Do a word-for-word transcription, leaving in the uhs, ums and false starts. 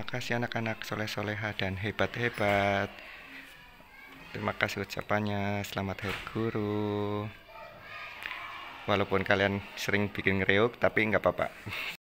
kasih anak-anak soleh-soleha dan hebat-hebat. Terima kasih ucapannya. Selamat Hari Guru. Walaupun kalian sering bikin ngereok, tapi nggak apa-apa.